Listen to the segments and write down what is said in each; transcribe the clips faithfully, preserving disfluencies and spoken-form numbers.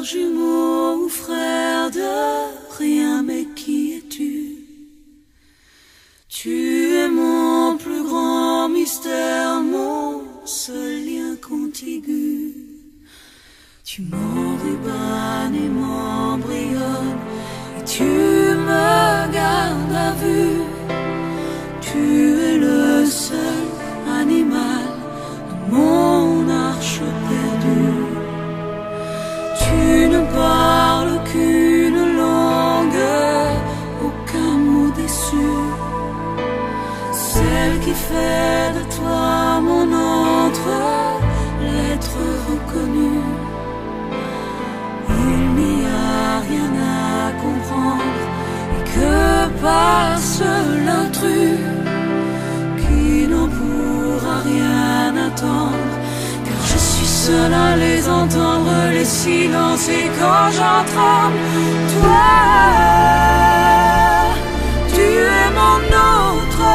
jumeau ou frère de rien, mais qui es-tu? Tu es mon plus grand mystère, mon seul lien contigu. Tu m'enrubannes et m'embrayonnes, et tu me gardes à vue. Tu es le seul animal de mon arche perdue. Tu ne parles qu'une langue, aucun mot déçu, celle qui fait de toi mon entre, l'être reconnu. Il n'y a rien à comprendre, et que passe l'intrus qui n'en pourra rien attendre, car je suis seul à les entendre, les silences, et quand j'en tremble, toi, tu es mon autre.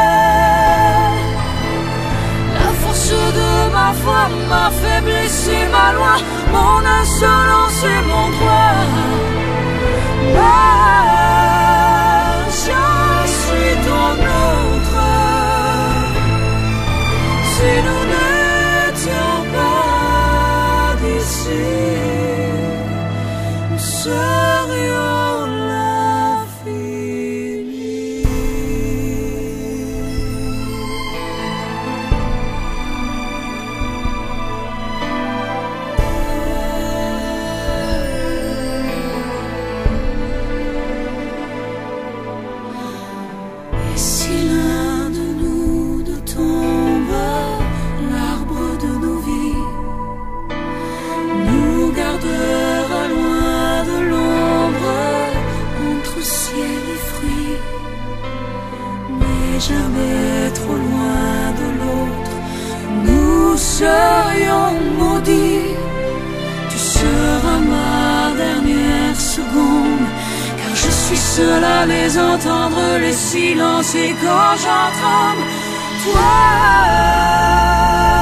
La force de ma foi, ma faiblesse et ma loi, mon insolence et mon droit. Ah, je suis ton autre. Si nous n'étions pas d'ici, nous serions l'infini. Et si l'un de nous deux tombe, l'arbre de nos vies nous gardera loin de l'ombre, entre ciel et fruits, mais jamais trop loin de l'autre. Nous serions maudits. Tu seras ma dernière seconde, car je suis seul à les entendre, les silences, et quand j'en tremble, toi,